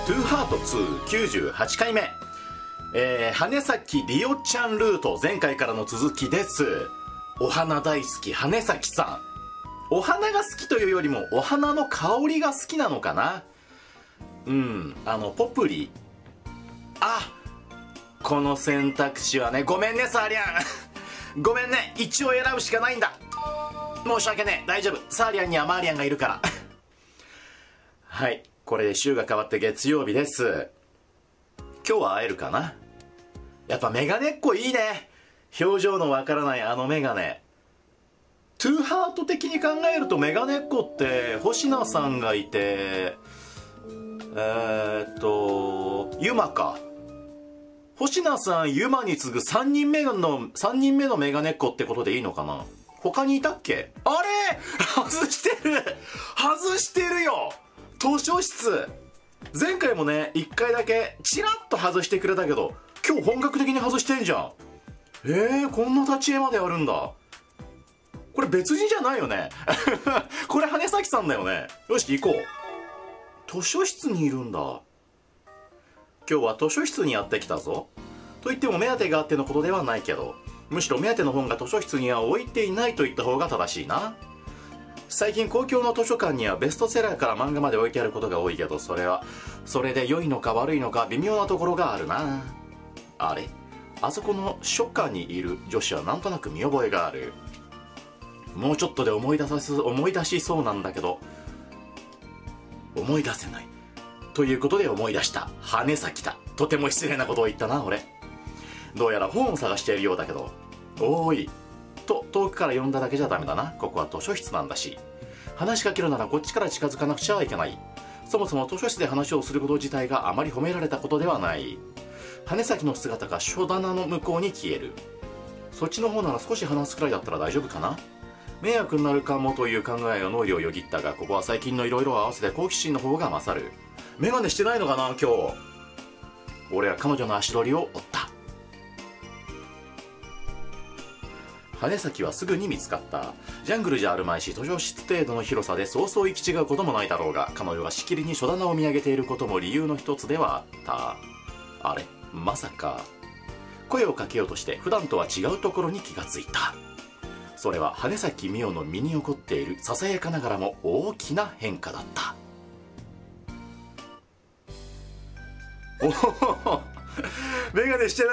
トゥーハート2 98回目、羽崎りおちゃんルート、前回からの続きです。お花大好き羽崎さん、お花が好きというよりもお花の香りが好きなのかな。ポプリ、この選択肢はね、ごめんねサーリャンごめんね、一応選ぶしかないんだ。申し訳ねえ、大丈夫、サーリャンにはマーリアンがいるからはい、これで週が変わって月曜日です。今日は会えるかな。やっぱメガネっ子いいね。表情のわからないあのメガネ。トゥーハート的に考えるとメガネっ子って星名さんがいて、ユマか。星名さん、ユマに次ぐ3人目のメガネっ子ってことでいいのかな。他にいたっけ。あれ外してるよ、図書室。前回もね、1回だけチラッと外してくれたけど、今日本格的に外してんじゃん。こんな立ち絵まであるんだ。これ別人じゃないよねこれ羽崎さんだよね。よし行こう。図書室にいるんだ。今日は図書室にやってきたぞ。と言っても目当てがあってのことではないけど、むしろ目当ての本が図書室には置いていないと言った方が正しいな。最近公共の図書館にはベストセラーから漫画まで置いてあることが多いけど、それで良いのか悪いのか微妙なところがあるな。あれ、あそこの書家にいる女子はなんとなく見覚えがある。もうちょっとで思い出しそうなんだけど思い出せない。ということで思い出した。羽崎だ。とても失礼なことを言ったな俺。どうやら本を探しているようだけど、おーいと遠くから呼んだだけじゃダメだな。ここは図書室なんだし、話しかけるならこっちから近づかなくちゃいけない。そもそも図書室で話をすること自体があまり褒められたことではない。羽崎の姿が書棚の向こうに消える。そっちの方なら少し話すくらいだったら大丈夫かな。迷惑になるかもという考えが脳裏をよぎったが、ここは最近のいろいろ合わせて好奇心の方が勝る。メガネしてないのかな今日。俺は彼女の足取りを追った。羽崎はすぐに見つかった。ジャングルじゃあるまいし、図書室程度の広さでそうそう行き違うこともないだろうが、彼女がしきりに書棚を見上げていることも理由の一つではあった。あれ、まさか。声をかけようとして普段とは違うところに気がついた。それは羽崎美代の身に起こっているささやかながらも大きな変化だった。おおメガネしてない。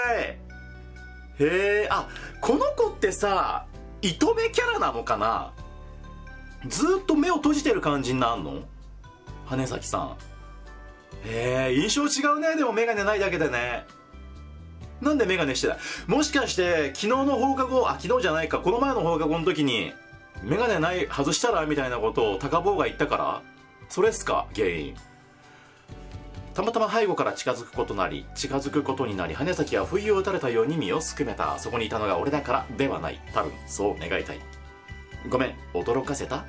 この子ってさ、糸目キャラなのかな。ずっと目を閉じてる感じになるの羽崎さん。印象違うね。でもメガネないだけでね。なんでメガネしてない。もしかして昨日の放課後、昨日じゃないか、この前の放課後の時にメガネない外したらみたいなことを高坊が言ったから、それっすか原因。たまたま背後から近づくことになり羽崎は不意を打たれたように身をすくめた。そこにいたのが俺だからではない。多分そう願いたい。ごめん、驚かせた。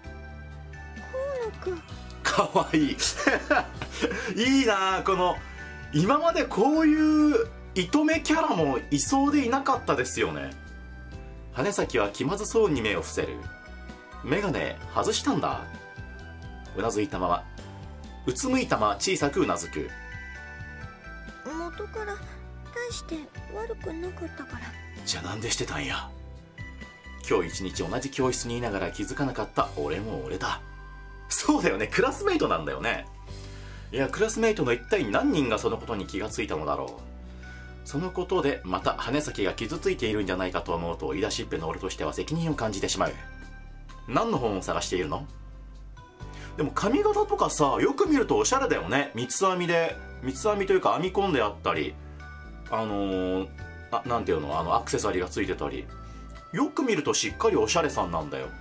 河野くんかわいいいいな。この今までこういう糸目キャラもいそうでいなかったですよね。羽崎は気まずそうに目を伏せる。メガネ外したんだ。うなずいたまま、うつむいたまま小さくうなずく。 元から大して悪くなかったから。 じゃあなんでしてたんや。今日一日同じ教室にいながら気づかなかった俺も俺だ。そうだよね、クラスメイトなんだよね。いや、クラスメイトの一体何人がそのことに気がついたのだろう。そのことでまた羽崎が傷ついているんじゃないかと思うと、言い出しっぺの俺としては責任を感じてしまう。何の本を探しているの。でも髪型とかさ、よく見るとおしゃれだよね。三つ編みというか編み込んであったり、なんていうの、アクセサリーがついてたり、よく見るとしっかりおしゃれさんなんだよ。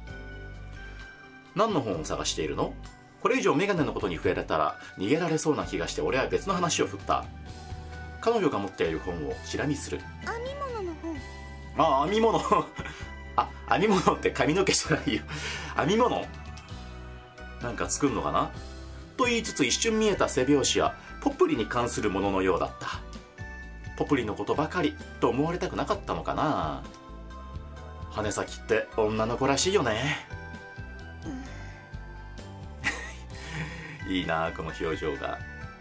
何の本を探しているの。これ以上メガネのことに触れられたら逃げられそうな気がして、俺は別の話を振った。彼女が持っている本をチラ見する。 編み物の本。 編み物編み物って髪の毛じゃないよ編み物なんか作るのかなと言いつつ、一瞬見えた背拍子はポプリに関するもののようだった。ポプリのことばかりと思われたくなかったのかな。羽崎って女の子らしいよね。いいなこの表情が。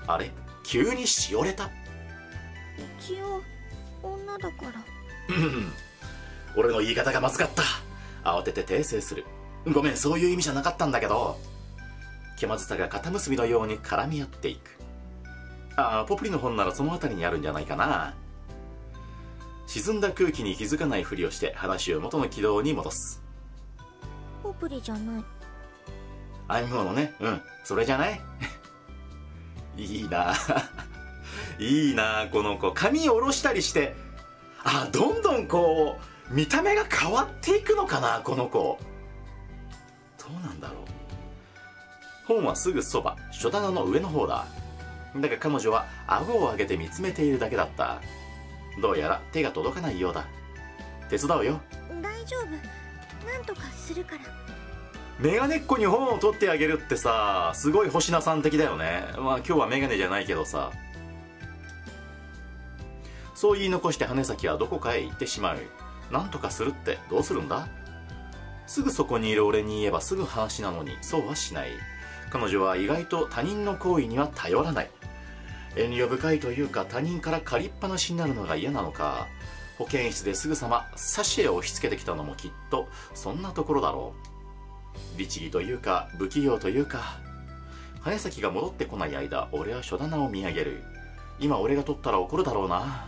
あれ、急にしおれた。 一応女だから。 俺の言い方がまずかった。慌てて訂正する。ごめん、そういう意味じゃなかったんだけど。気まずさが肩結びのように絡み合っていく。ああ、ポプリの本ならその辺りにあるんじゃないかな。沈んだ空気に気づかないふりをして話を元の軌道に戻す。 ポプリじゃない。 編み物ね。うん、それじゃない。いいな。いいな、この子。髪下ろしたりして、あ、どんどんこう見た目が変わっていくのかな、この子。どうなんだろう。本はすぐそば、書棚の上の方だ。だが彼女は顎を上げて見つめているだけだった。どうやら手が届かないようだ。手伝うよ。 大丈夫、なんとかするから。 メガネっ子に本を取ってあげるってさ、すごい星名さん的だよね。まあ今日はメガネじゃないけどさ。そう言い残して羽先はどこかへ行ってしまう。なんとかするってどうするんだ。すぐそこにいる俺に言えばすぐ話なのに、そうはしない。彼女は意外と他人の行為には頼らない。遠慮深いというか、他人から借りっぱなしになるのが嫌なのか、保健室ですぐさまサシエを押し付けてきたのもきっとそんなところだろう。律儀というか不器用というか。羽先が戻ってこない間、俺は書棚を見上げる。今俺が取ったら怒るだろうな。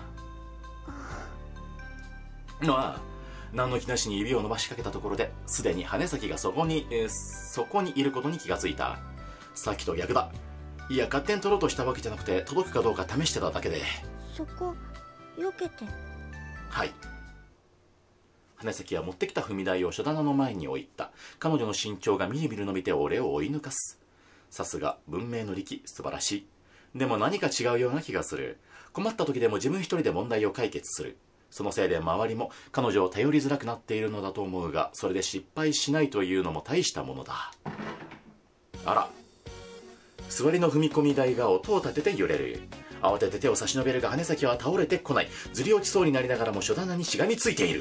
ああ、何の気なしに指を伸ばしかけたところで、すでに羽先がそこにいることに気がついた。さっきと逆だ。いや、勝手に取ろうとしたわけじゃなくて、届くかどうか試してただけで。 そこ避けて。 はい。羽先は持ってきた踏み台を書棚の前に置いた。彼女の身長がみるみる伸びて俺を追い抜かす。さすが文明の利器、素晴らしい。でも何か違うような気がする。困った時でも自分一人で問題を解決する。そのせいで周りも彼女を頼りづらくなっているのだと思うが、それで失敗しないというのも大したものだ。あら、座りの踏み込み台が音を立てて揺れる。慌てて手を差し伸べるが羽先は倒れてこない。ずり落ちそうになりながらも書棚にしがみついている。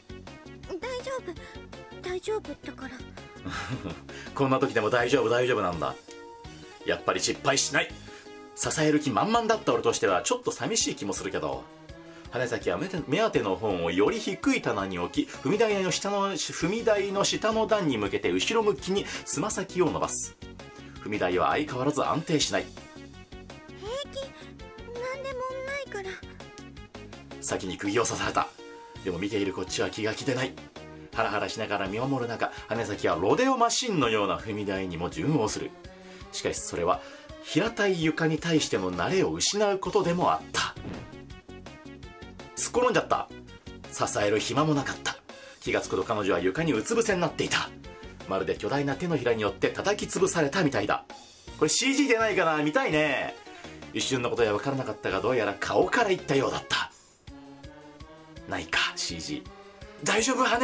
大丈夫だから。 こんな時でも大丈夫なんだ。やっぱり失敗しない。支える気満々だった俺としてはちょっと寂しい気もするけど。羽先は目当ての本をより低い棚に置き、踏み台の下の段に向けて後ろ向きにつま先を伸ばす。踏み台は相変わらず安定しない。 平気、なんでもないから。 先に釘を刺された。でも見ているこっちは気が気でない。ハラハラしながら見守る中、羽先はロデオマシンのような踏み台にも順応する。しかしそれは平たい床に対しての慣れを失うことでもあった。突っ転んじゃった。支える暇もなかった。気がつくと彼女は床にうつ伏せになっていた。まるで巨大な手のひらによって叩き潰されたみたいだ。これ CG でないかな、見たいね。一瞬のことや分からなかったが、どうやら顔からいったようだった。ないか CG。 大丈夫羽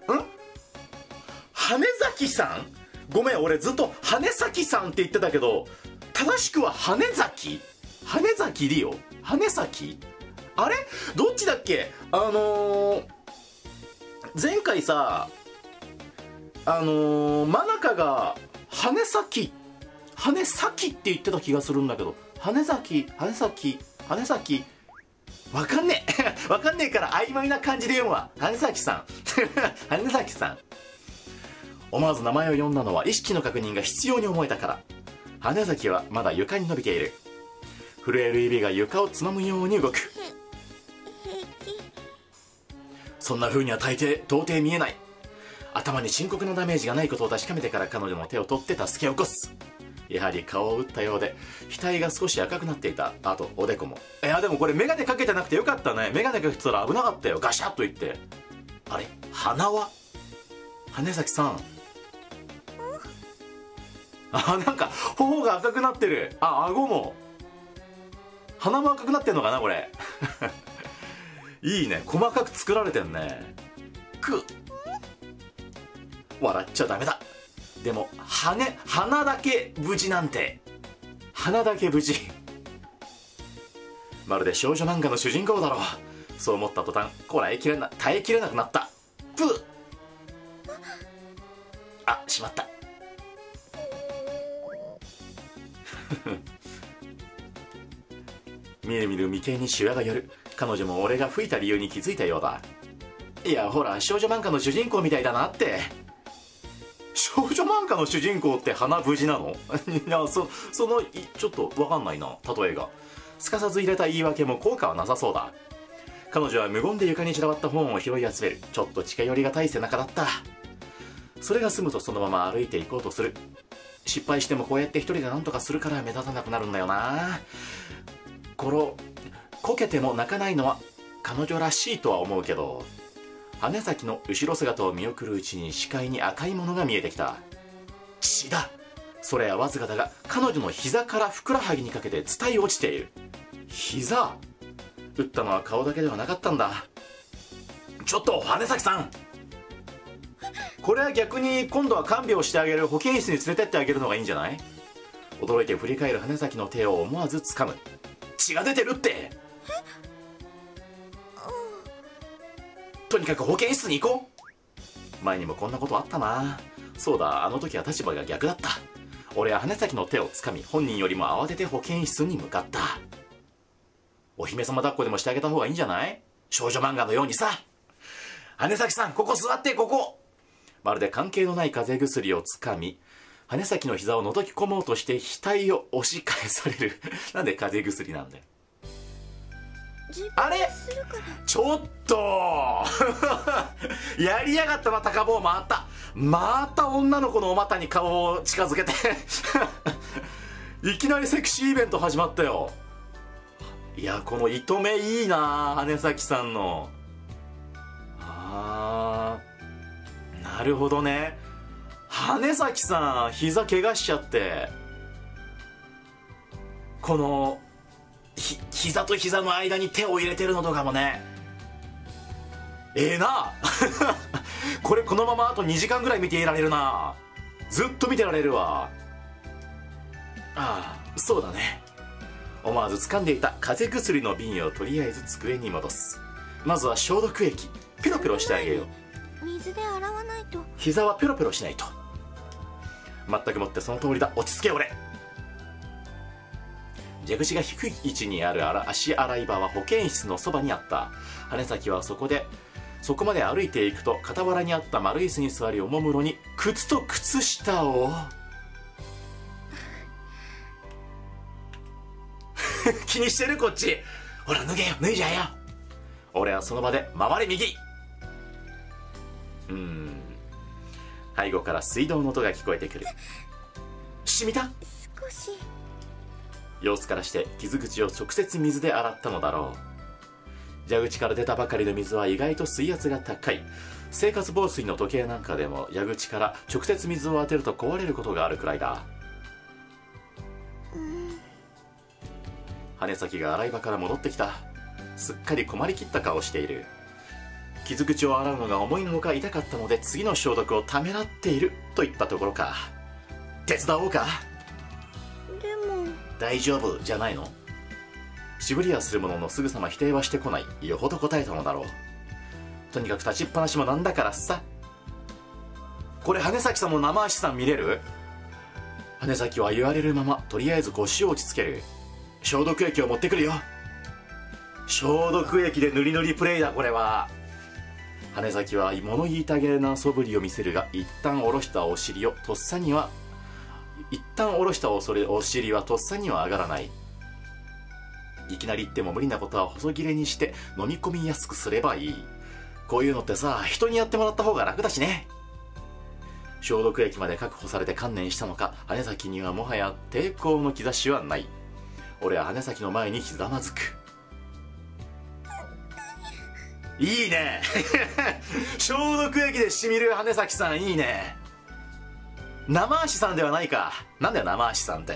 崎さん。ごめん、俺ずっと羽崎さんって言ってたけど、正しくは羽崎リオ、羽崎、あれどっちだっけ。前回さ、真中が羽崎って言ってた気がするんだけど、羽崎わかんねえわかんねえから曖昧な感じで読むわ。羽崎さん羽崎さん。思わず名前を呼んだのは意識の確認が必要に思えたから。羽崎はまだ床に伸びている。震える指が床をつまむように動く。そんな風には到底見えない。頭に深刻なダメージがないことを確かめてから彼女の手を取って助け起こす。やはり顔を打ったようで額が少し赤くなっていた。あとおでこも。いやでもこれメガネかけてなくてよかったね。メガネかけてたら危なかったよ。ガシャッといって。あれ、鼻は羽崎さん。なんか頬が赤くなってる。顎も鼻も赤くなってんのかなこれいいね、細かく作られてんね。笑っちゃダメだ。でも鼻だけ無事なんて。鼻だけ無事まるで少女漫画の主人公だろう。そう思った途端耐えきれなくなった。しまったみるみる眉間にシワが寄る。彼女も俺が吹いた理由に気づいたようだ。いやほら、少女漫画の主人公みたいだなって。少女漫画の主人公って花無事なの？いやちょっとわかんないな、例えが。すかさず入れた言い訳も効果はなさそうだ。彼女は無言で床に散らばった本を拾い集める。ちょっと近寄りがたい背中だった。それが済むとそのまま歩いていこうとする。失敗してもこうやって一人で何とかするから目立たなくなるんだよな。こけても泣かないのは彼女らしいとは思うけど。羽崎の後ろ姿を見送るうちに視界に赤いものが見えてきた。血だ。それはわずかだが彼女の膝からふくらはぎにかけて伝い落ちている。膝？打ったのは顔だけではなかったんだ。ちょっと羽崎さん、これは逆に今度は看病してあげる保健室に連れてってあげるのがいいんじゃない？驚いて振り返る羽崎の手を思わず掴む。血が出てるって。とにかく保健室に行こう。前にもこんなことあったな。そうだ、あの時は立場が逆だった。俺は羽崎の手を掴み、本人よりも慌てて保健室に向かった。お姫様抱っこでもしてあげた方がいいんじゃない？少女漫画のようにさ。羽崎さん、ここ座って、ここ。まるで関係のない風邪薬を掴み、羽崎の膝を覗き込もうとして額を押し返される。なんで風邪薬なんだよ。あれちょっとやりやがったな、高坊。また女の子のお股に顔を近づけていきなりセクシーイベント始まったよ。いや、この糸目いいな、羽崎さんの。なるほどね。羽崎さん膝怪我しちゃって、この膝と膝の間に手を入れてるのとかもね、なこれこのままあと2時間ぐらい見ていられるな。ずっと見てられるわ。ああ、そうだね。思わず掴んでいた風邪薬の瓶をとりあえず机に戻す。まずは消毒液ペロペロしてあげよう。 水で洗わないと。 膝はペロペロしないと。全くもってその通りだ。落ち着け俺。蛇口が低い位置にある足洗い場は保健室のそばにあった。羽崎はそこまで歩いていくと、傍らにあった丸椅子に座り、おもむろに靴と靴下を気にしてるこっち。ほら脱げよ、脱いじゃえよ。俺はその場で回れ右。背後から水道の音が聞こえてくる。染みた？ 少し。 様子からして傷口を直接水で洗ったのだろう。蛇口から出たばかりの水は意外と水圧が高い。生活防水の時計なんかでも蛇口から直接水を当てると壊れることがあるくらいだ。羽崎が洗い場から戻ってきた。すっかり困りきった顔をしている。傷口を洗うのが思いのほか痛かったので、次の消毒をためらっているといったところか。手伝おうか。 でも大丈夫じゃないの？渋りはするもののすぐさま否定はしてこない。よほど答えたのだろう。とにかく立ちっぱなしもなんだからさ。これ羽崎さんも生足さん見れる？羽崎は言われるままとりあえず腰を落ち着ける。消毒液を持ってくるよ。消毒液で塗り塗りプレイだこれは。羽崎は物言いたげな素振りを見せるが、一旦下ろしたお尻はとっさには上がらない。いきなり言っても無理なことは細切れにして飲み込みやすくすればいい。こういうのってさ、人にやってもらった方が楽だしね。消毒液まで確保されて観念したのか、羽崎にはもはや抵抗の兆しはない。俺は羽崎の前にひざまずく。いいね消毒液でしみる羽崎さん、いいね。生足さんではないか。なんだよ生足さんって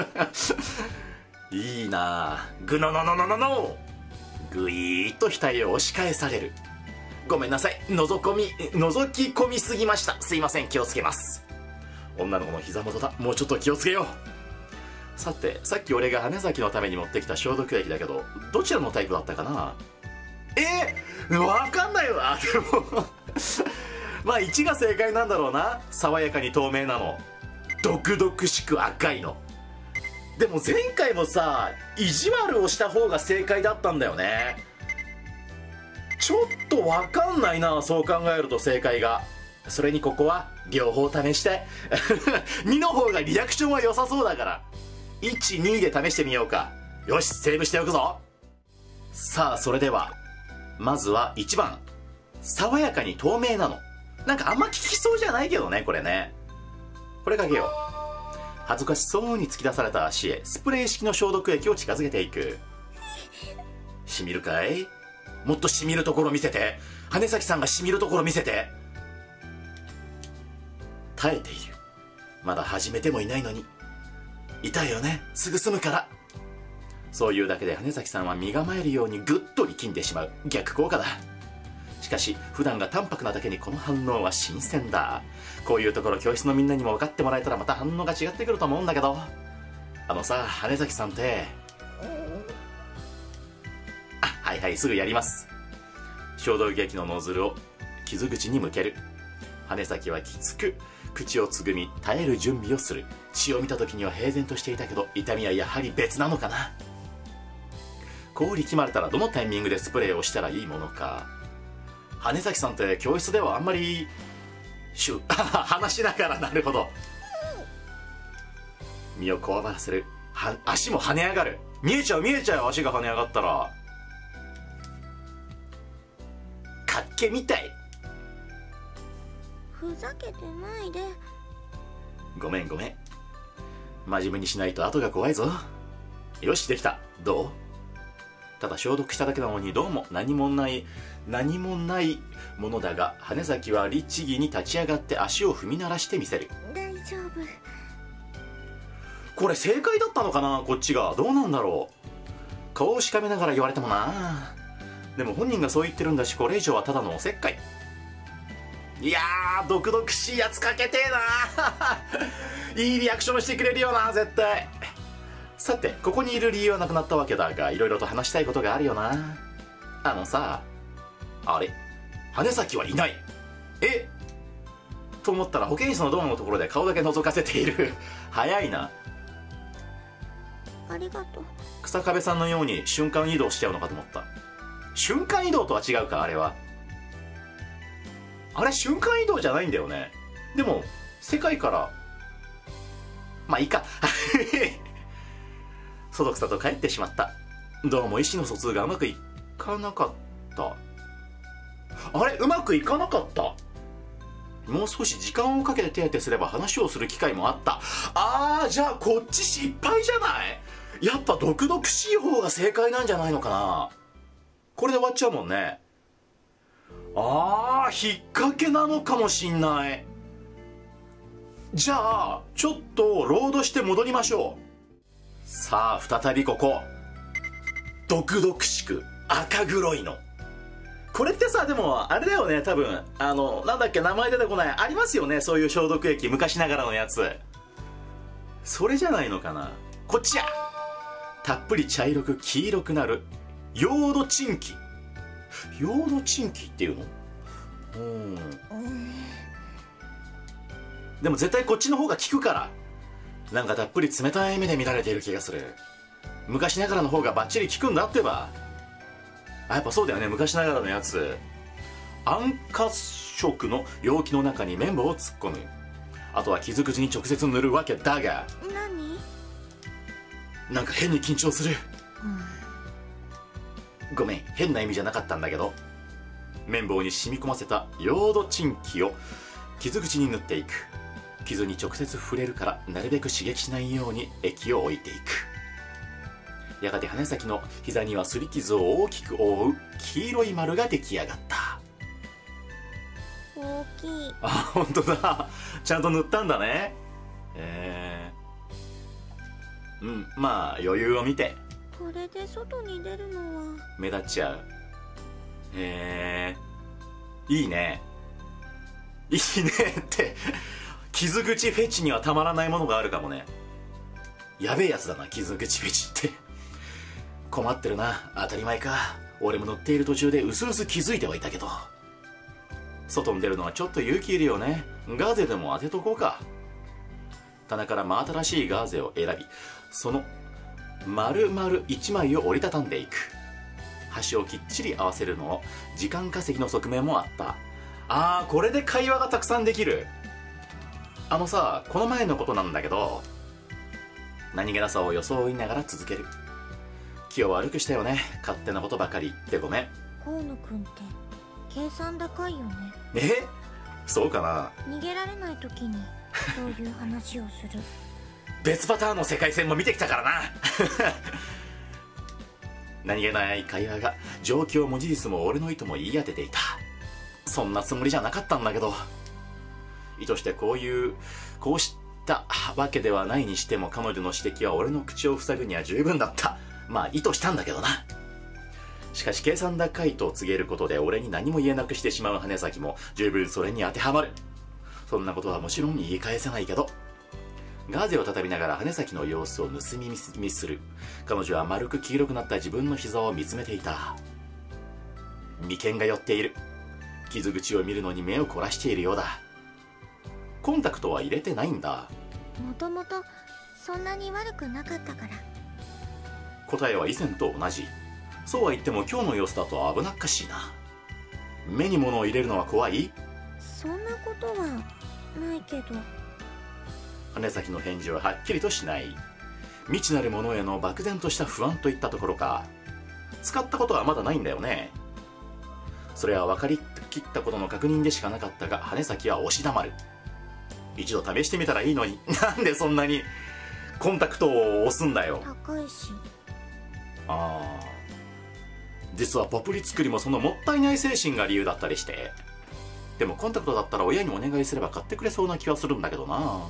いいな。ぐのののののの。ぐいーっと額を押し返される。ごめんなさい、覗き込みすぎました。すいません、気をつけます。女の子の膝元だ。もうちょっと気をつけよう。さて、さっき俺が羽崎のために持ってきた消毒液だけど、どちらのタイプだったかな。わかんないわでもまあ1が正解なんだろうな。爽やかに透明なの、毒々しく赤いの。 でも前回もさ、意地悪をした方が正解だったんだよね。ちょっとわかんないな、そう考えると正解が。それにここは両方試して2の方がリアクションは良さそうだから、1、2で試してみようか。よし、セーブしておくぞ。さあ、それではまずは1番、爽やかに透明なの。なんかあんま効きそうじゃないけどね、これね。これかけよう。恥ずかしそうに突き出された足へスプレー式の消毒液を近づけていく。しみるかい？もっとしみるところ見せて。羽崎さんがしみるところ見せて。耐えている。まだ始めてもいないのに。痛いよね、すぐ済むから。そういうだけで羽崎さんは身構えるようにぐっと力んでしまう。逆効果だ。しかし普段が淡白なだけにこの反応は新鮮だ。こういうところ教室のみんなにも分かってもらえたらまた反応が違ってくると思うんだけど。あのさ、羽崎さんって、はいはい、すぐやります。消毒液のノズルを傷口に向ける。羽崎はきつく口をつぐみ耐える準備をする。血を見た時には平然としていたけど、痛みはやはり別なのかな。こう力まれたらどのタイミングでスプレーをしたらいいものか。羽崎さんって教室ではあんまり話しながら、なるほど。身をこわばらせる。足も跳ね上がる。見えちゃう足が跳ね上がったら。かっけみたい。 ふざけてないで。 ごめん真面目にしないと後が怖いぞ。よし、できた。どう？ただ消毒しただけなのにどうも何もないものだが、羽崎は律儀に立ち上がって足を踏み鳴らしてみせる。 大丈夫。 これ正解だったのかな、こっちが。どうなんだろう。顔をしかめながら言われてもな。でも本人がそう言ってるんだし、これ以上はただのおせっかい。いやー、毒々しいやつかけてえないいリアクションしてくれるよな、絶対。さて、ここにいる理由はなくなったわけだが、いろいろと話したいことがあるよな。あのさ、あれ、羽崎はいない。と思ったら保健室のドアのところで顔だけ覗かせている。早いな。 ありがとう。 草壁さんのように瞬間移動しちゃうのかと思った。瞬間移動とは違うか、あれは。あれ瞬間移動じゃないんだよね。でも世界から、まあいいか。そどくさと帰ってしまった。どうも意思の疎通がうまくいかなかった。あれ、うまくいかなかった。もう少し時間をかけて手当てすれば話をする機会もあった。じゃあこっち失敗じゃない。やっぱ毒々しい方が正解なんじゃないのかな。これで終わっちゃうもんね。引っ掛けなのかもしんない。じゃあちょっとロードして戻りましょう。さあ再びここ。毒々しく赤黒いの。これってさ、でもあれだよね、多分なんだっけ、名前出てこない、ありますよね、そういう消毒液、昔ながらのやつ。それじゃないのかな。こっちや。たっぷり茶色く黄色くなるヨードチンキ。ヨードチンキっていうの？でも絶対こっちの方が効くから。なんかたっぷり冷たい目で見られている気がする。昔ながらの方がバッチリ効くんだってば。やっぱそうだよね、昔ながらのやつ。暗褐色の容器の中に綿棒を突っ込む。あとは傷口に直接塗るわけだが。 何？ なんか変に緊張する。ごめん、変な意味じゃなかったんだけど。綿棒に染み込ませたヨードチンキを傷口に塗っていく。傷に直接触れるからなるべく刺激しないように液を置いていく。やがて羽先の膝には擦り傷を大きく覆う黄色い丸が出来上がった。 大きい。 本当だ。ちゃんと塗ったんだね。まあ余裕を見て。 これで外に出るのは目立っちゃう。いいね。いいねって傷口フェチにはたまらないものがあるかもね。やべえやつだな、傷口フェチって。困ってるな。当たり前か。俺も乗っている途中でうすうす気づいてはいたけど。外に出るのはちょっと勇気いるよね。ガーゼでも当てとこうか。棚から真新しいガーゼを選び、 その丸々1枚を折りたたんでいく。端をきっちり合わせるのを時間稼ぎの側面もあった。これで会話がたくさんできる。さ、この前のことなんだけど、何気なさを装いながら続ける。気を悪くしたよね、勝手なことばかり言ってごめん。 河野くんって計算高いよね。 そうかな。 逃げられない時にそういう話をする。 別パターンの世界線も見てきたからな。何気ない会話が状況も事実も俺の意図も言い当てていた。そんなつもりじゃなかったんだけど、意図してこうしたわけではないにしても、彼女の指摘は俺の口を塞ぐには十分だった。まあ意図したんだけどな。しかし計算高いと告げることで俺に何も言えなくしてしまう羽崎も十分それに当てはまる。そんなことはもちろん言い返せないけど、ガーゼを畳みながら羽崎の様子を盗み見する。彼女は丸く黄色くなった自分の膝を見つめていた。眉間が寄っている。傷口を見るのに目を凝らしているようだ。コンタクトは入れてないんだ。 もともとそんなに悪くなかったから。 答えは以前と同じ。そうは言っても今日の様子だと危なっかしいな。目に物を入れるのは怖い？ そんなことはないけど。 羽崎の返事ははっきりとしない。未知なるものへの漠然とした不安といったところか。使ったことはまだないんだよね。それは分かりきったことの確認でしかなかったが、羽崎は押し黙る。一度試してみたらいいのに、なんでそんなにコンタクトを押すんだよ。 高いし。 実はポプリ作りもそのもったいない精神が理由だったりして。でもコンタクトだったら親にお願いすれば買ってくれそうな気はするんだけどな。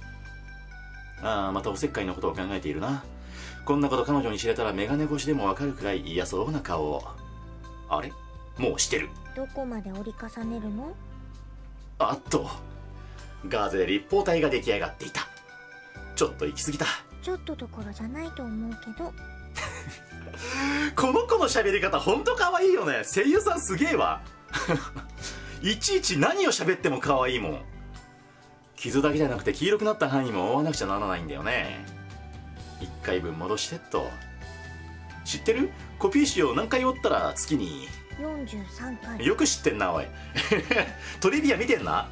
またおせっかいのことを考えているな。こんなこと彼女に知れたら眼鏡越しでもわかるくらい嫌そうな顔を。あれ、もうしてる。 どこまで折り重ねるの？ ガーゼで立方体が出来上がっていた。ちょっと行き過ぎた。 ちょっとどころじゃないと思うけど。 この子の喋り方ほんと可愛いよね。声優さんすげえわ。いちいち何を喋っても可愛いもん。傷だけじゃなくて黄色くなった範囲も覆わなくちゃならないんだよね。1回分戻してっと。知ってる？コピー紙を何回折ったら月に 43回。 よく知ってんなおい。トリビア見てんな。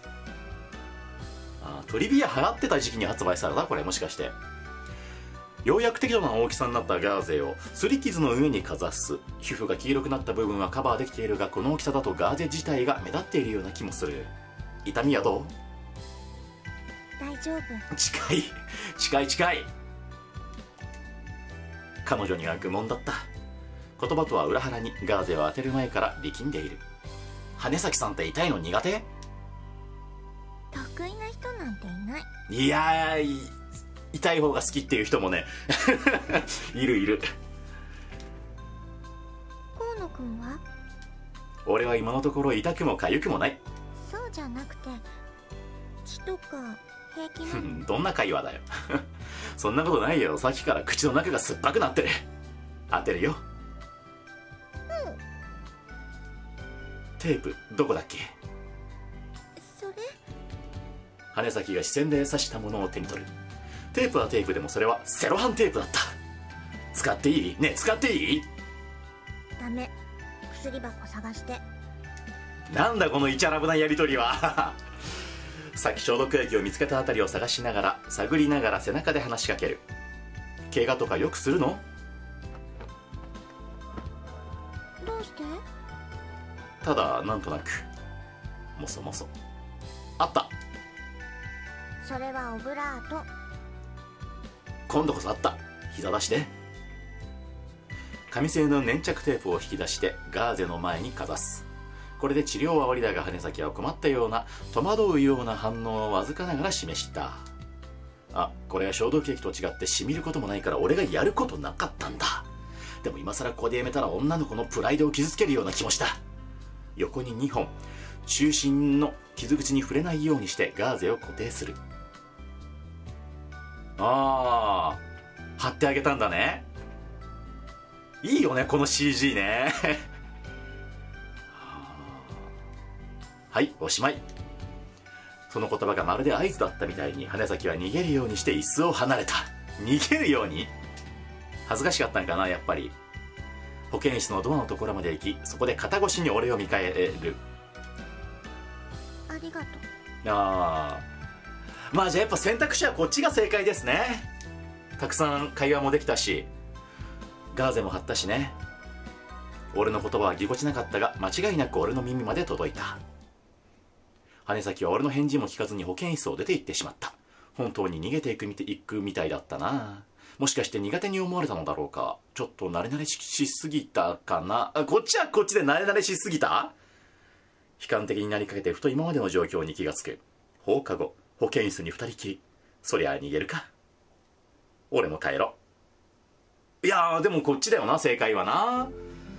トリビア流行ってた時期に発売されたこれ、もしかして。ようやく適度な大きさになったガーゼを擦り傷の上にかざす。皮膚が黄色くなった部分はカバーできているが、この大きさだとガーゼ自体が目立っているような気もする。痛みはどう？ 大丈夫。 近い。彼女には愚問だった。言葉とは裏腹にガーゼを当てる前から力んでいる。羽崎さんって痛いの苦手？ 得意な人なんていない。 いやー、痛い方が好きっていう人もね。いる。 河野くんは？ 俺は今のところ痛くも痒くもない。 そうじゃなくて血とか平気なの？ どんな会話だよ。そんなことないよ。さっきから口の中が酸っぱくなってる。当てるよ。テープどこだっけ？ それ？ 羽崎が視線で刺したものを手に取る。テープはテープでもそれはセロハンテープだった。使っていい？ねえ、使っていい？ ダメ。薬箱探して。 なんだこのイチャラブなやりとりは。さっき消毒液を見つけたあたりを探りながら背中で話しかける。怪我とかよくするの？ どうして？ ただなんとなく。もそもそ。あった。 それはオブラート。 今度こそあった。膝出して。紙製の粘着テープを引き出してガーゼの前にかざす。これで治療は終わりだが、羽崎は困ったような戸惑うような反応をわずかながら示した。これは消毒液と違って染みることもないから俺がやることなかったんだ。でも今更ここでやめたら女の子のプライドを傷つけるような気もした。横に2本、中心の傷口に触れないようにしてガーゼを固定する。貼ってあげたんだね。いいよねこの CG ね。はい、おしまい。その言葉がまるで合図だったみたいに羽崎は逃げるようにして椅子を離れた。 逃げるように。恥ずかしかったんかな、やっぱり。保健室のドアのところまで行き、そこで肩越しに俺を見返る。 ありがとう。 あー、まあじゃあやっぱ選択肢はこっちが正解ですね。たくさん会話もできたし、ガーゼも貼ったしね。俺の言葉はぎこちなかったが、間違いなく俺の耳まで届いた。羽崎は俺の返事も聞かずに保健室を出て行ってしまった。本当に逃げていくみたいだったな。もしかして苦手に思われたのだろうか。ちょっと慣れ慣れしすぎたかな。こっちはこっちで慣れ慣れしすぎた。悲観的になりかけてふと今までの状況に気がつく。放課後、保健室に二人きり。そりゃ逃げるか。俺も帰ろう。いやー、でもこっちだよな、正解はな。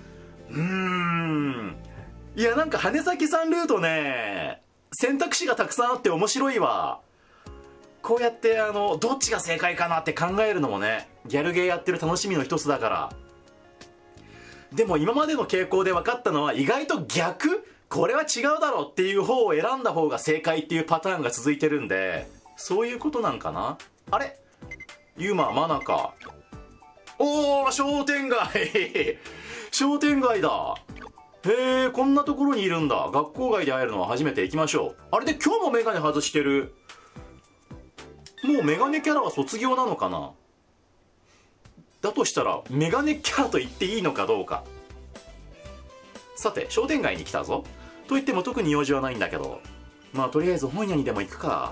いや、なんか羽崎さんルートね、選択肢がたくさんあって面白いわ。こうやってどっちが正解かなって考えるのもね、ギャルゲーやってる楽しみの一つだから。でも今までの傾向で分かったのは、意外と逆、これは違うだろうっていう方を選んだ方が正解っていうパターンが続いてるんで、そういうことなんかな。あれ、ユーママナか。おー、商店街商店街だ。へえ、こんなところにいるんだ。学校外で会えるのは初めて。行きましょう。あれで今日もメガネ外してる。もうメガネキャラは卒業なのかな。だとしたらメガネキャラと言っていいのかどうか。さて、商店街に来たぞ。と言っても特に用事はないんだけど、まあとりあえず本屋にでも行くか。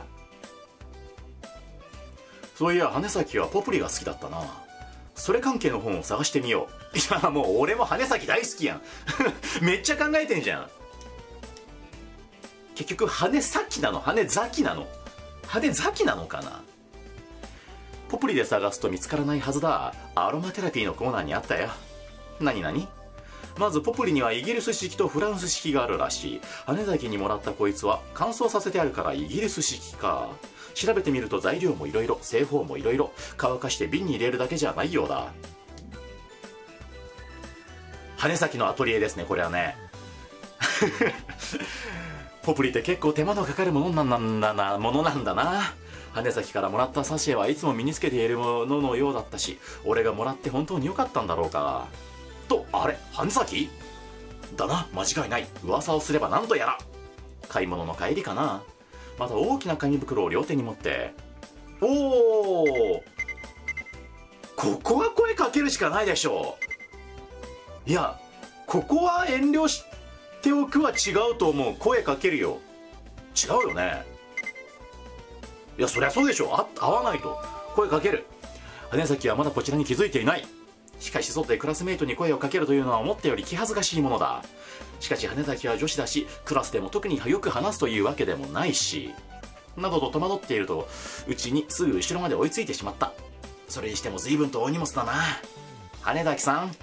そういや、羽崎はポプリが好きだったな。それ関係の本を探してみよう。いや、もう俺も羽崎大好きやんめっちゃ考えてんじゃん。結局羽崎なの、羽崎なの、羽崎なのかな。ポプリで探すと見つからないはずだ。アロマテラピーのコーナーにあったよ。何々。まずポプリにはイギリス式とフランス式があるらしい。羽崎にもらったこいつは乾燥させてあるからイギリス式か。調べてみると材料もいろいろ、製法もいろいろ、乾かして瓶に入れるだけじゃないようだ。羽崎のアトリエですね、これはねポプリって結構手間のかかるものなんだな。羽崎からもらったサシエはいつも身につけているもののようだったし、俺がもらって本当に良かったんだろうか。と、あれ、羽崎だな、間違いない。噂をすればなんとやら。買い物の帰りかな。また大きな紙袋を両手に持って、おお、ここは声かけるしかないでしょう。いや、ここは遠慮しておくは違うと思う。声かけるよ。違うよね。いや、そりゃそうでしょ。会わないと声かける。羽崎はまだこちらに気づいていない。しかし外でクラスメイトに声をかけるというのは思ったより気恥ずかしいものだ。しかし羽崎は女子だし、クラスでも特によく話すというわけでもないし、などと戸惑っていると、うちにすぐ後ろまで追いついてしまった。それにしても随分と大荷物だな。羽崎さん。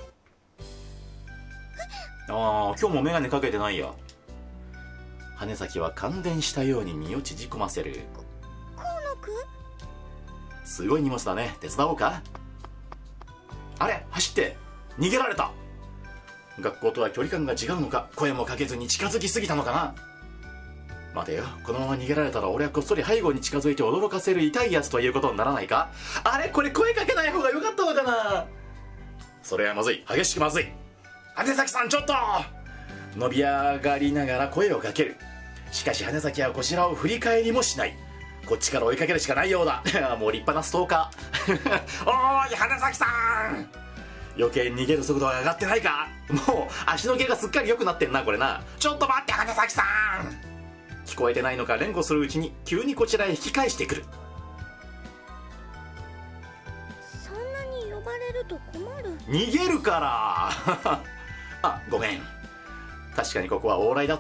今日も眼鏡かけてないや。羽崎は感電したように身を縮こませる。 河野くん、 すごい荷物だね。手伝おうか。あれ、走って逃げられた。学校とは距離感が違うのか、声もかけずに近づきすぎたのかな。待てよ、このまま逃げられたら俺はこっそり背後に近づいて驚かせる痛いやつということにならないか。あれ、これ声かけない方が良かったのかな。それはまずい、激しくまずい。羽崎さん、ちょっと。伸び上がりながら声をかける。しかし羽崎はこちらを振り返りもしない。こっちから追いかけるしかないようだもう立派なストーカーおーい、羽崎さん。余計逃げる速度が上がってないか。もう足の毛がすっかり良くなってんな、これな。ちょっと待って、羽崎さん。聞こえてないのか連呼するうちに急にこちらへ引き返してくる。 そんなに呼ばれると困る。 逃げるからあ、ごめん。確かにここは往来だった。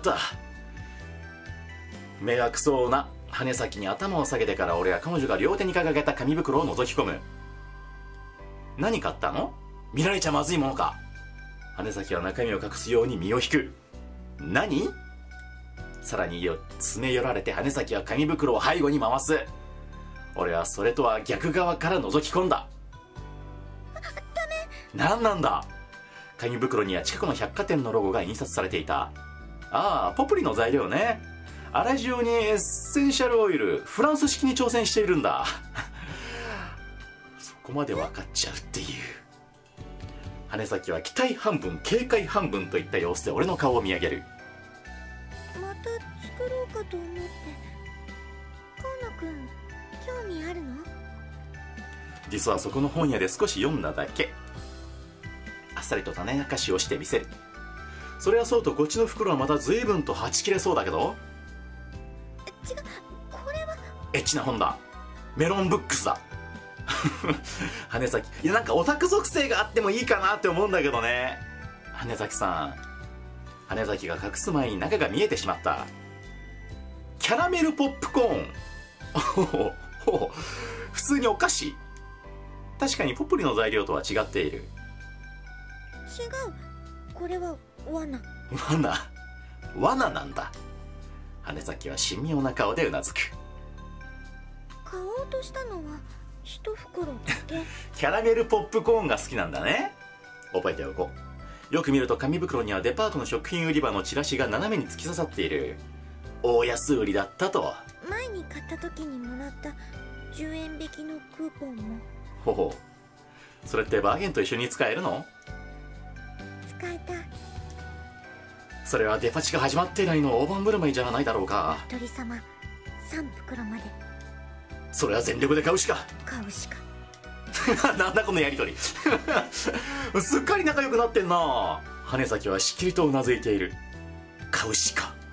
目がくそうな羽先に頭を下げてから、俺は彼女が両手に掲げた紙袋を覗き込む。何買ったの？見られちゃまずいものか。羽先は中身を隠すように身を引く。何？さらに詰め寄られて羽先は紙袋を背後に回す。俺はそれとは逆側から覗き込んだ。何なんだ。紙袋には近くの百貨店のロゴが印刷されていた。ああ、ポプリの材料ね。アラジオにエッセンシャルオイル、フランス式に挑戦しているんだそっこまで分かっちゃうっていう。羽崎は期待半分警戒半分といった様子で俺の顔を見上げる。 また作ろうかと思って。河野くん、興味あるの？ 実はそこの本屋で少し読んだだけ。あっさりと種明かしをしてみせる。それはそうとこっちの袋はまた随分とはち切れそうだけど。 違う、これはエッチな本だ。メロンブックスだ。羽崎、いやなんかオタク属性があってもいいかなって思うんだけどね。羽崎さん。羽崎が隠す前に中が見えてしまった。キャラメルポップコーン。普通にお菓子。確かにポプリの材料とは違っている。 違う、これは罠。 罠なんだ。羽崎は神妙な顔でうなずく。 買おうとしたのは一袋だけ。 キャラメルポップコーンが好きなんだね。覚えておこう。よく見ると紙袋にはデパートの食品売り場のチラシが斜めに突き刺さっている。大安売りだったと。 前に買った時にもらった10円引きのクーポンも。 ほほう。それってバーゲンと一緒に使えるの？ 使えた。 それはデパ地下始まって以来の大盤振る舞いじゃないだろうか。 お一人様3袋まで。 それは全力で買うしか。 買うしか。 なんだこのやりとり。すっかり仲良くなってんな。羽崎はしっきりとうなずいている。買うしか。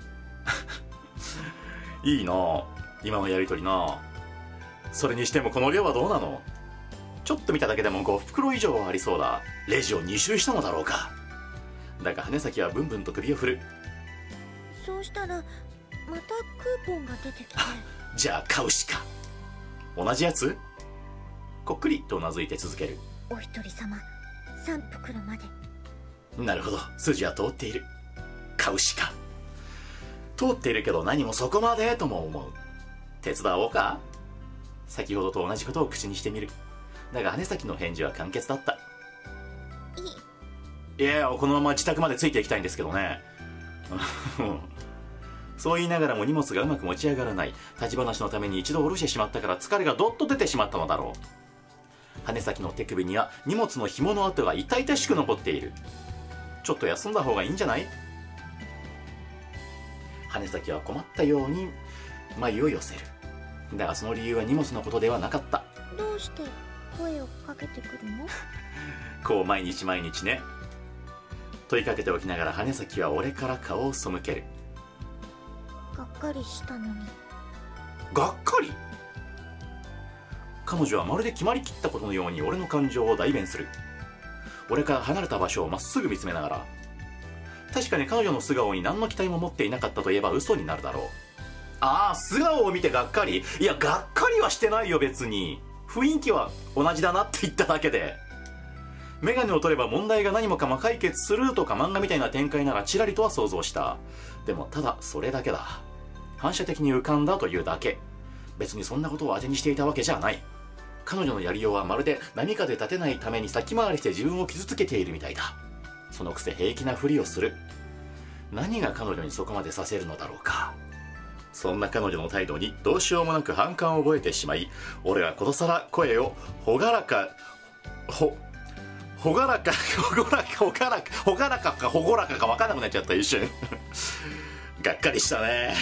いいな今のやりとりな。それにしてもこの量はどうなの？ちょっと見ただけでも5袋以上はありそうだ。レジを2周したのだろうか。だが羽崎はブンブンと首を振る。 そうしたらまたクーポンが出てきて。 じゃあ買うしか。同じやつ？こっくりとうなずいて続ける。 お一人様3袋まで。 なるほど、筋は通っている。買うしか。通っているけど何もそこまでとも思う。手伝おうか。先ほどと同じことを口にしてみる。だが羽崎の返事は簡潔だった。いや、このまま自宅までついていきたいんですけどね。そう言いながらも荷物がうまく持ち上がらない。立ち話のために一度下ろしてしまったから疲れがどっと出てしまったのだろう。羽崎の手首には荷物の紐の跡が痛々しく残っている。ちょっと休んだ方がいいんじゃない？羽崎は困ったように眉を寄せる。だがその理由は荷物のことではなかった。 どうして声をかけてくるの？ こう毎日毎日ね。問いかけておきながら羽崎は俺から顔を背ける。 がっかりしたのに。 がっかり？彼女はまるで決まりきったことのように俺の感情を代弁する。俺から離れた場所をまっすぐ見つめながら、確かに彼女の素顔に何の期待も持っていなかったと言えば嘘になるだろう。ああ、素顔を見てがっかり？いや、がっかりはしてないよ別に。雰囲気は同じだなって言っただけで。メガネを取れば問題が何もかも解決するとか漫画みたいな展開ならちらりとは想像した。でもただそれだけだ。反射的に浮かんだというだけ。別にそんなことを当てにしていたわけじゃない。彼女のやりようはまるで波風立てないために先回りして自分を傷つけているみたいだ。そのくせ平気なふりをする。何が彼女にそこまでさせるのだろうか。そんな彼女の態度にどうしようもなく反感を覚えてしまい、俺はことさら声をほがらかか分からなくなっちゃった一瞬。がっかりしたね。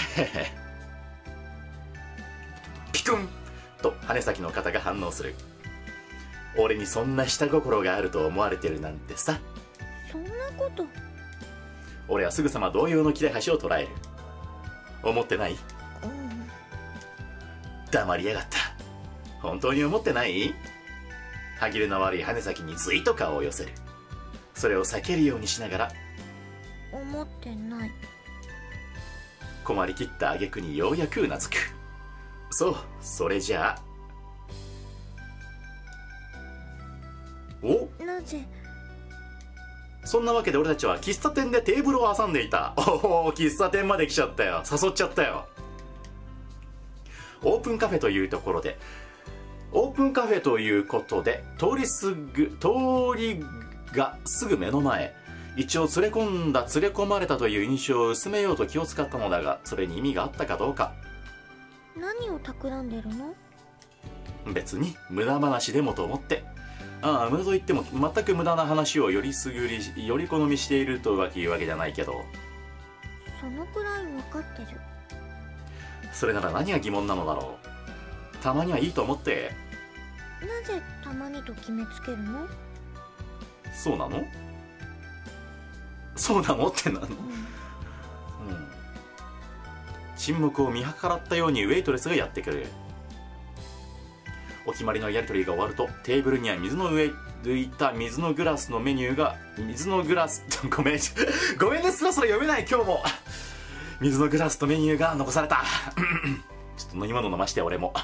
ピクンと羽先の肩が反応する。俺にそんな下心があると思われてるなんてさ。 そんなこと。 俺はすぐさま同様の切れ端を捉える。思ってない？黙りやがった。本当に思ってない？歯切れの悪い羽先にずいと顔を寄せる。それを避けるようにしながら、 思ってない。 困りきった挙句にようやくうなずく。そう、それじゃあ。お？ なぜ？ そんなわけで俺たちは喫茶店でテーブルを挟んでいた。おお、喫茶店まで来ちゃったよ。誘っちゃったよ。オープンカフェというところで、通りがすぐ目の前。一応連れ込まれたという印象を薄めようと気を使ったのだが、それに意味があったかどうか。 何を企んでるの？ 別に無駄話でもと思って。ああ、無駄と言っても全く無駄な話をより好みしているというわけじゃないけど。 そのくらい分かってる。 それなら何が疑問なのだろう。たまにはいいと思って。 なぜたまにと決めつけるの？ そうなの？そうなのってなの？沈黙を見計らったようにウェイトレスがやってくる。お決まりのやり取りが終わると、テーブルには水の上浮いた水のグラスのメニューが、ごめんごめんね、それ読めない今日も。水のグラスとメニューが残された。ちょっと飲み物飲まして俺も。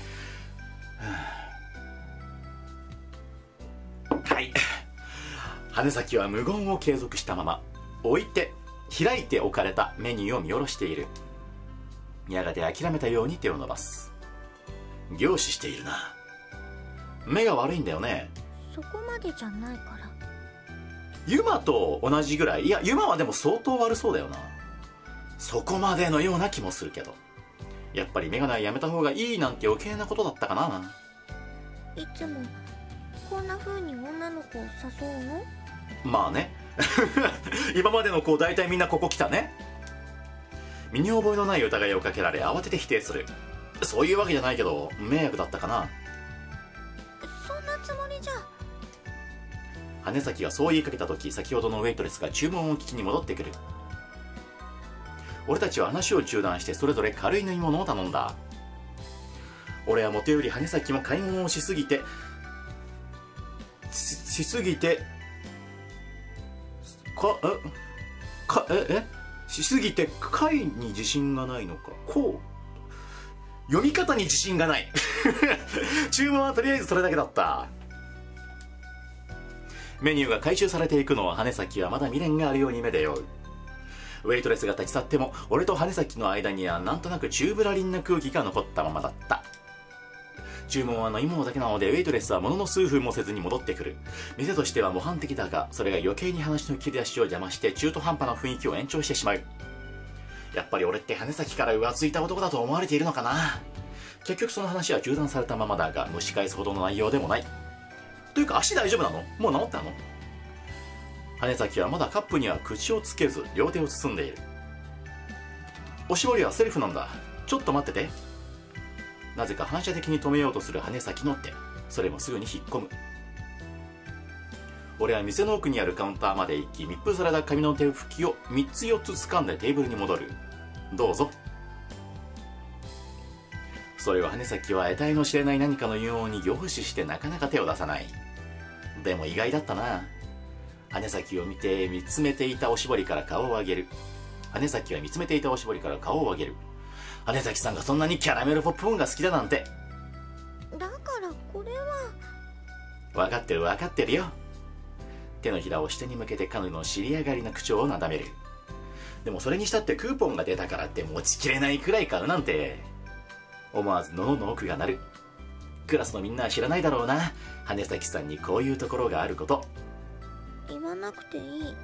はい。羽先は無言を継続したまま開いて置かれたメニューを見下ろしている。やがて諦めたように手を伸ばす。凝視しているな。目が悪いんだよね。 そこまでじゃないから。 ユマと同じぐらい。いや、ユマはでも相当悪そうだよな。そこまでのような気もするけど、やっぱりメガネはやめた方がいいなんて余計なことだったかな。 いつもこんな風に女の子を誘うの？ まあね。今までの子大体みんなここ来たね。身に覚えのない疑いをかけられ慌てて否定する。そういうわけじゃないけど迷惑だったかな。 そんなつもりじゃ。 羽先がそう言いかけた時、先ほどのウェイトレスが注文を聞きに戻ってくる。俺たちは話を中断してそれぞれ軽い飲み物を頼んだ。俺はもとより羽先も買い物をしすぎて貝に自信がないのか。こう読み方に自信がない。注文はとりあえずそれだけだった。メニューが回収されていくのは羽先はまだ未練があるように目で酔う。ウェイトレスが立ち去っても俺と羽先の間にはなんとなくチューブラリンな空気が残ったままだった。注文は飲み物だけなのでウェイトレスはものの数分もせずに戻ってくる。店としては模範的だが、それが余計に話の切り出しを邪魔して中途半端な雰囲気を延長してしまう。やっぱり俺って羽先から浮ついた男だと思われているのかな。結局その話は中断されたままだが、蒸し返すほどの内容でもない。というか足大丈夫なの？もう治ったの？羽先はまだカップには口をつけず両手を包んでいる。おしぼりはセルフなんだ。ちょっと待ってて。なぜか反射的に止めようとする羽先の手。それもすぐに引っ込む。俺は店の奥にあるカウンターまで行き、密封された紙の手拭きを3つ4つ掴んでテーブルに戻る。どうぞ。それは羽先は得体の知れない何かのように凝視してなかなか手を出さない。でも意外だったな。羽先を見つめていたおしぼりから顔を上げる。羽先は見つめていたおしぼりから顔を上げる。羽先さんがそんなにキャラメルポップコーンが好きだなんて。 だからこれは。 分かってる分かってるよ。手のひらを下に向けて彼の尻上がりな口調をなだめる。でもそれにしたってクーポンが出たからって持ちきれないくらい買うなんて。思わず喉の奥が鳴る。クラスのみんなは知らないだろうな、羽先さんにこういうところがあること。 言わなくていい。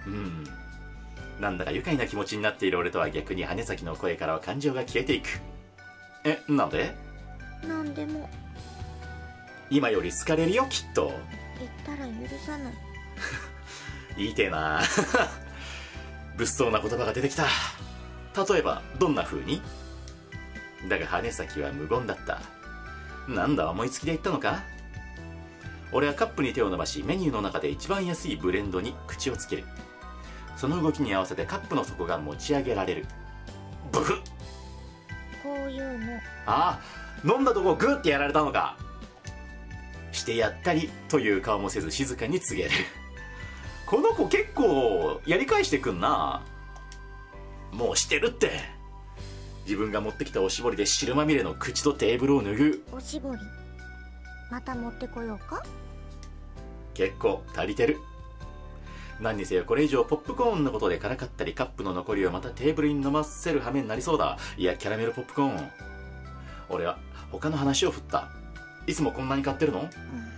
なんだか愉快な気持ちになっている俺とは逆に羽先の声からは感情が消えていく。なんで？ なんでも。 今より好かれるよきっと。 言ったら許さない。 言いてえな。物騒な言葉が出てきた。例えばどんな風に？だが羽先は無言だった。なんだ思いつきで言ったのか？俺はカップに手を伸ばし、メニューの中で一番安いブレンドに口をつける。その動きに合わせてカップの底が持ち上げられる。ブフッ。 こういうの。 ああ、飲んだとこグッてやられたのか。してやったりという顔もせず静かに告げる。この子結構やり返してくんな。もうしてるって。自分が持ってきたおしぼりで汁まみれの口とテーブルを拭う。 おしぼりまた持ってこようか。 結構足りてる。何にせよこれ以上ポップコーンのことでからかったり、カップの残りをまたテーブルに飲ませる羽目になりそうだ。いやキャラメルポップコーン。俺は他の話を振った。いつもこんなに買ってるの？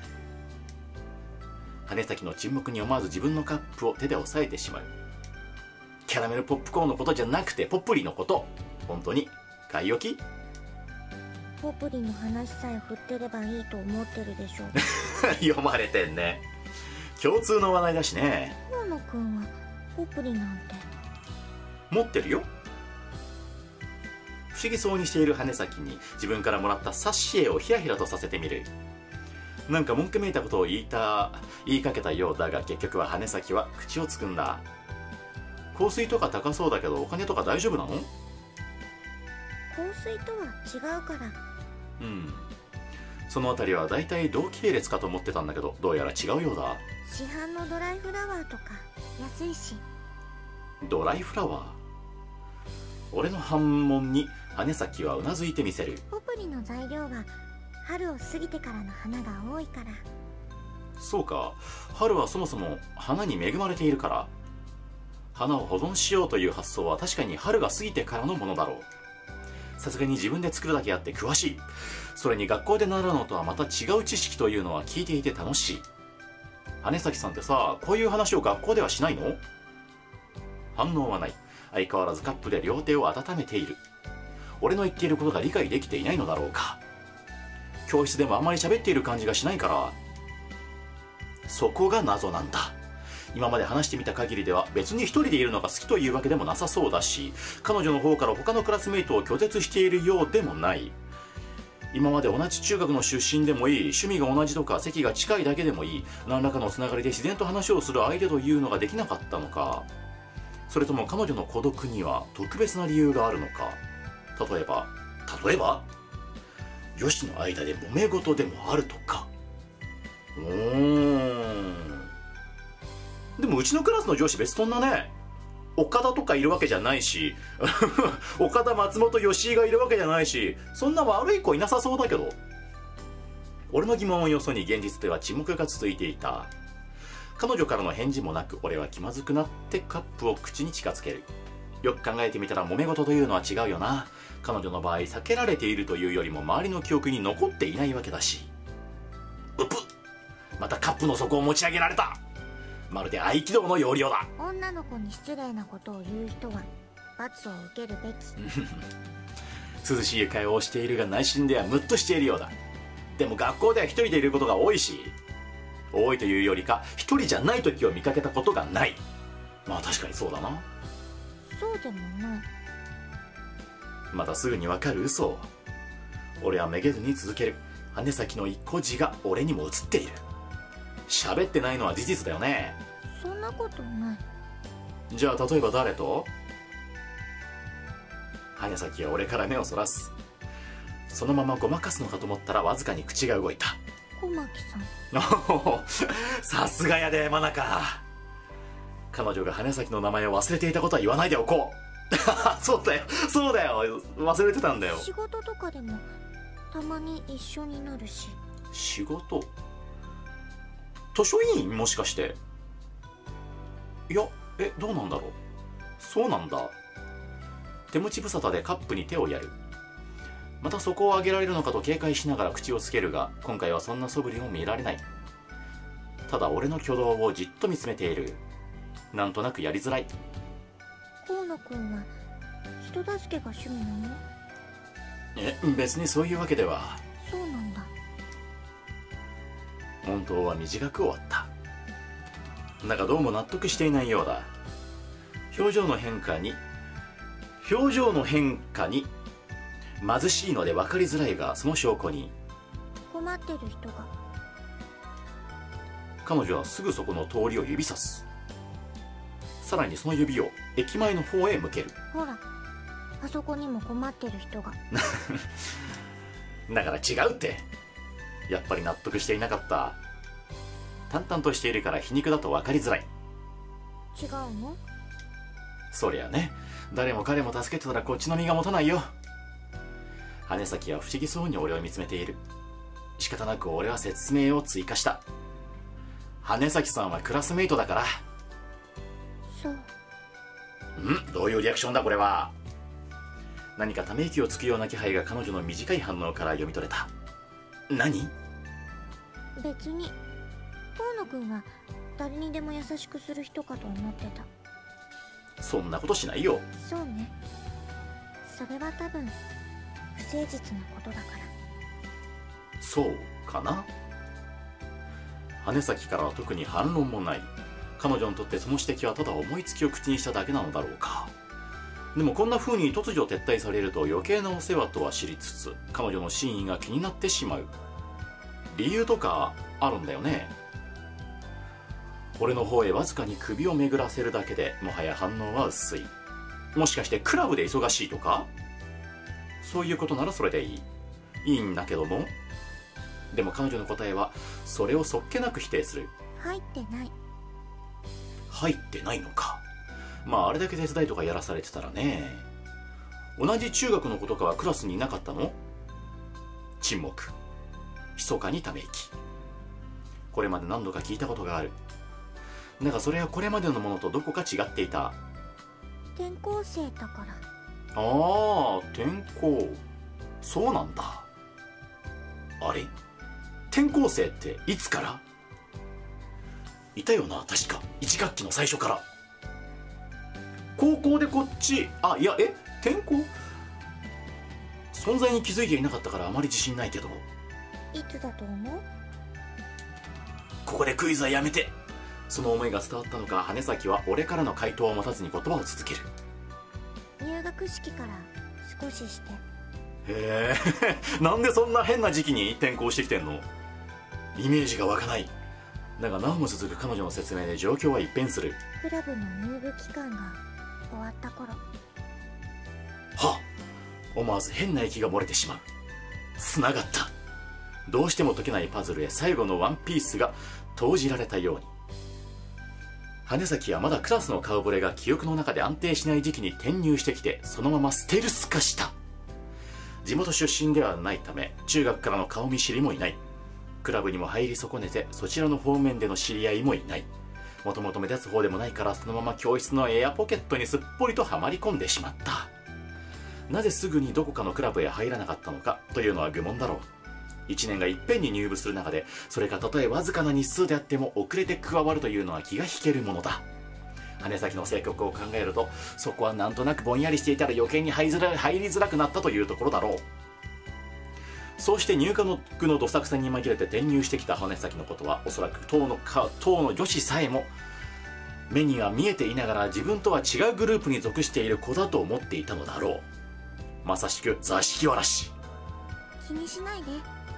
羽先の沈黙に思わず自分のカップを手で押さえてしまう。キャラメルポップコーンのことじゃなくてポップリのこと。本当に買い置き？ ポプリの話さえ振ってればいいと思ってるでしょ。 読まれてんね。共通の話題だしね。 河野くんはポプリなんて持ってるよ。不思議そうにしている羽先に自分からもらったサッシエをヒラヒラとさせてみる。なんか文句めいたことを言いかけたようだが、結局は羽先は口をつくんだ。香水とか高そうだけどお金とか大丈夫なの？ 香水とは違うから。 うん、そのあたりはだいたい同系列かと思ってたんだけど、どうやら違うようだ。 市販のドライフラワーとか安いし。 ドライフラワー？俺の反問に羽先はうなずいてみせる。 ポプリの材料は春を過ぎてからの花が多いから。 そうか、春はそもそも花に恵まれているから。花を保存しようという発想は確かに春が過ぎてからのものだろう。さすがに自分で作るだけあって詳しい。それに学校で習うのとはまた違う知識というのは聞いていて楽しい。羽崎さんってさ、こういう話を学校ではしないの？反応はない。相変わらずカップで両手を温めている。俺の言っていることが理解できていないのだろうか。教室でもあんまり喋っている感じがしないから。そこが謎なんだ。今まで話してみた限りでは別に一人でいるのが好きというわけでもなさそうだし、彼女の方から他のクラスメイトを拒絶しているようでもない。今まで同じ中学の出身でもいい、趣味が同じとか席が近いだけでもいい、何らかのつながりで自然と話をする相手というのができなかったのか。それとも彼女の孤独には特別な理由があるのか。例えば女子の間で揉め事でもあるとか。でもうちのクラスの上司別そんなね、岡田とかいるわけじゃないし岡田、松本、吉井がいるわけじゃないし、そんな悪い子いなさそうだけど。俺の疑問をよそに現実では沈黙が続いていた。彼女からの返事もなく、俺は気まずくなってカップを口に近づける。よく考えてみたら揉め事というのは違うよな。彼女の場合避けられているというよりも周りの記憶に残っていないわけだし。うっぷ、またカップの底を持ち上げられた。まるで合気道の要領だ。 女の子に失礼なことを言う人は罰を受けるべき。 涼しい会話をしているが内心ではムッとしているようだ。でも学校では一人でいることが多いし、多いというよりか一人じゃない時を見かけたことがない。まあ確かにそうだな。 そうでもない。 またすぐにわかる嘘を。俺はめげずに続ける。羽先の一個字が俺にも映っている。喋ってないのは事実だよね。 そんなことない。 じゃあ例えば誰と？羽先は俺から目をそらす。そのままごまかすのかと思ったらわずかに口が動いた。 小牧さん。 さすがやで真中。彼女が羽先の名前を忘れていたことは言わないでおこう。そうだよ忘れてたんだよ。 仕事とかでもたまに一緒になるし。 仕事？図書委員もしかして？いや、どうなんだろう。そうなんだ。手持ち無沙汰でカップに手をやる。またそこを上げられるのかと警戒しながら口をつけるが、今回はそんな素振りも見られない。ただ俺の挙動をじっと見つめている。なんとなくやりづらい。 河野くんは人助けが趣味なの？ 別にそういうわけでは。 そうなんだ。 本当は短く終わった。だがどうも納得していないようだ。表情の変化に貧しいので分かりづらいが、その証拠に困ってる人が。 彼女はすぐそこの通りを指さす。さらにその指を駅前の方へ向ける。 ほら、あそこにも困ってる人が。 だから違うって。やっぱり納得していなかった。淡々としているから皮肉だと分かりづらい。 違うの？ そりゃね、誰も彼も助けてたらこっちの身が持たないよ。羽先は不思議そうに俺を見つめている。仕方なく俺は説明を追加した。羽先さんはクラスメイトだから。 そう。 どういうリアクションだこれは。何かため息をつくような気配が彼女の短い反応から読み取れた。何？ 別に。河野くんは誰にでも優しくする人かと思ってた。 そんなことしないよ。 そうね。それは多分不誠実なことだから。 そうかな。羽崎からは特に反論もない。彼女にとってその指摘はただ思いつきを口にしただけなのだろうか。でもこんな風に突如撤退されると余計なお世話とは知りつつ、彼女の真意が気になってしまう。理由とかあるんだよね。俺の方へわずかに首を巡らせるだけでもはや反応は薄い。もしかしてクラブで忙しいとか？そういうことならそれでいいんだけども。でも彼女の答えはそれをそっけなく否定する。 入ってない。 入ってないのか。まああれだけ手伝いとかやらされてたらね。同じ中学の子とかはクラスにいなかったの？沈黙。密かにため息。これまで何度か聞いたことがある。だがそれはこれまでのものとどこか違っていた。 転校生だから。 ああ、転校。そうなんだ。あれ？転校生っていつから？いたよな、確か1学期の最初から。高校でこっち、いや、転校？存在に気づいていなかったからあまり自信ないけど。 いつだと思う？ ここでクイズはやめて。その思いが伝わったのか、羽崎は俺からの回答を待たずに言葉を続ける。 入学式から少しして。 へえなんでそんな変な時期に転校してきてんの？イメージが湧かない。だがなおも続く彼女の説明で状況は一変する。 クラブの入部期間が終わった頃。 思わず変な息が漏れてしまう。つながった。どうしても解けないパズルへ最後のワンピースが投じられたように。羽崎はまだクラスの顔ぶれが記憶の中で安定しない時期に転入してきて、そのままステルス化した。地元出身ではないため中学からの顔見知りもいない。クラブにも入り損ねてそちらの方面での知り合いもいない。もともと目立つ方でもないから、そのまま教室のエアポケットにすっぽりとはまり込んでしまった。なぜすぐにどこかのクラブへ入らなかったのかというのは愚問だろう。1年がいっぺんに入部する中で、それがたとえわずかな日数であっても遅れて加わるというのは気が引けるものだ。羽崎の性格を考えると、そこはなんとなくぼんやりしていたら余計に入りづらくなったというところだろう。そうして入学のどさくさに紛れて転入してきた羽崎のことは、おそらく当の女子さえも目には見えていながら自分とは違うグループに属している子だと思っていたのだろう。まさしく座敷わらし。 気にしないで。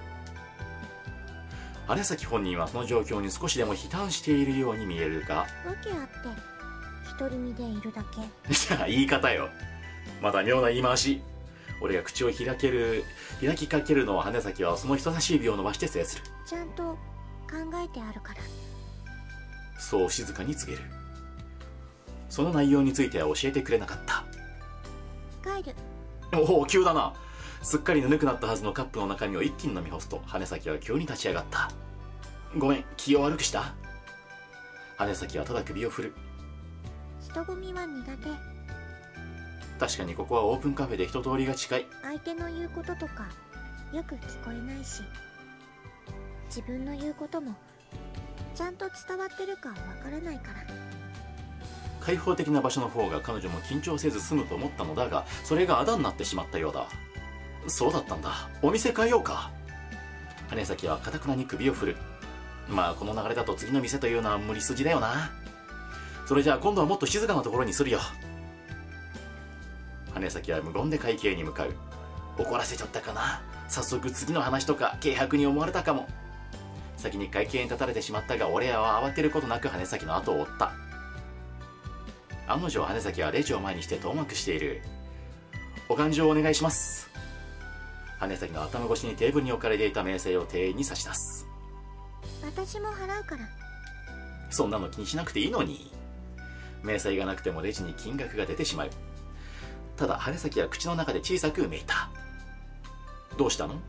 羽崎本人はその状況に少しでも悲嘆しているように見えるが、 わけあって独り身でいるだけ。 じゃあ言い方よ。また妙な言い回し。俺が口を開きかけるのを羽崎はその人差し指を伸ばして制する。 ちゃんと考えてあるから。 そう静かに告げる。その内容については教えてくれなかった。 帰る。 おお急だな。すっかりぬるくなったはずのカップの中身を一気に飲み干すと、羽崎は急に立ち上がった。ごめん、気を悪くした？羽崎はただ首を振る。 人混みは苦手。 確かにここはオープンカフェで人通りが近い。 相手の言うこととかよく聞こえないし、自分の言うこともちゃんと伝わってるかわからないから。 開放的な場所の方が彼女も緊張せず済むと思ったのだが、それがあだになってしまったようだ。そうだったんだ。お店変えようか。羽崎は堅くなに首を振る。まあこの流れだと次の店というのは無理筋だよな。それじゃあ今度はもっと静かなところにするよ。羽崎は無言で会計に向かう。怒らせちゃったかな。早速次の話とか軽薄に思われたかも。先に会計に立たれてしまったが、俺らは慌てることなく羽崎の後を追った。案の定羽崎はレジを前にして遠巻くしている。お勘定をお願いします。羽崎の頭越しにテーブルに置かれていた明細を店員に差し出す。 私も払うから。 そんなの気にしなくていいのに。明細がなくてもレジに金額が出てしまう。ただ羽崎は口の中で小さくうめいた。どうしたの？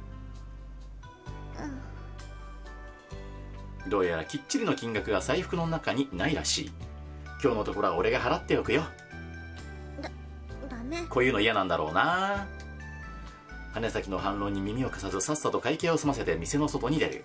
どうやらきっちりの金額が財布の中にないらしい。今日のところは俺が払っておくよ。 ダメ。 こういうの嫌なんだろうな。羽崎の反論に耳を貸さず、さっさと会計を済ませて店の外に出る。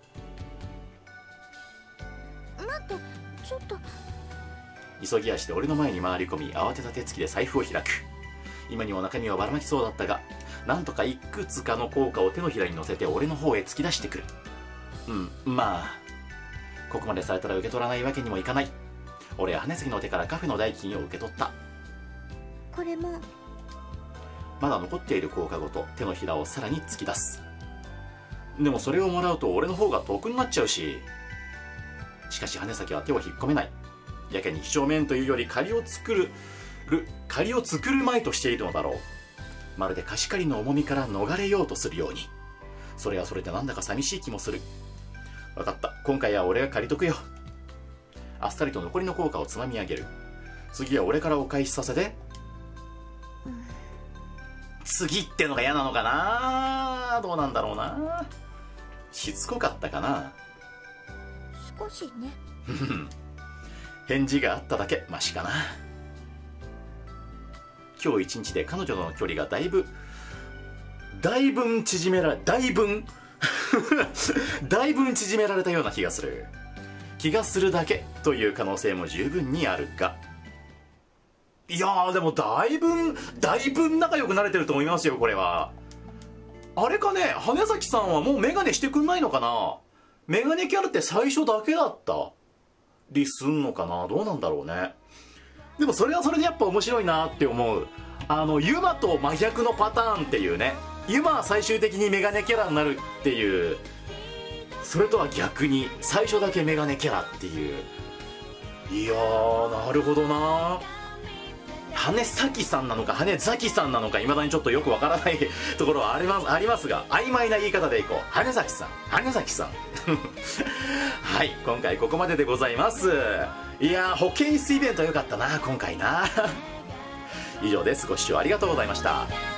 待って、ちょっと。 急ぎ足で俺の前に回り込み、慌てた手つきで財布を開く。今にも中身はばらまきそうだったが、 なんとかいくつかの硬貨を手のひらに乗せて俺の方へ突き出してくる。まあここまでされたら受け取らないわけにもいかない。俺は羽崎の手からカフェの代金を受け取った。 これも。 まだ残っている硬貨ごと手のひらをさらに突き出す。でもそれをもらうと俺の方が得になっちゃうし。しかし羽崎は手を引っ込めない。やけに几帳面というより借りを作るまいとしているのだろう。まるで貸し借りの重みから逃れようとするように。それはそれでなんだか寂しい気もする。分かった、今回は俺が借りとくよ。あっさりと残りの硬貨をつまみ上げる。次は俺からお返しさせて。次ってのが嫌なのかな。どうなんだろうな。しつこかったかな。 少しね。 返事があっただけマシかな。今日一日で彼女の距離がだいぶ縮められたような気がする。気がするだけという可能性も十分にあるが、いやーでもだいぶ仲良くなれてると思いますよ。これはあれかね、羽崎さんはもうメガネしてくんないのかな。メガネキャラって最初だけだったりすんのかな。どうなんだろうね。でもそれはそれでやっぱ面白いなって思う。ユマと真逆のパターンっていうね。ユマは最終的にメガネキャラになるっていう、それとは逆に最初だけメガネキャラっていう。いやーなるほどな。羽崎さんなのか羽崎さんなのかいまだにちょっとよくわからないところはありますが、曖昧な言い方でいこう。羽崎さんはい、今回ここまででございます。いやー保健室イベントよかったな今回な。以上です。ご視聴ありがとうございました。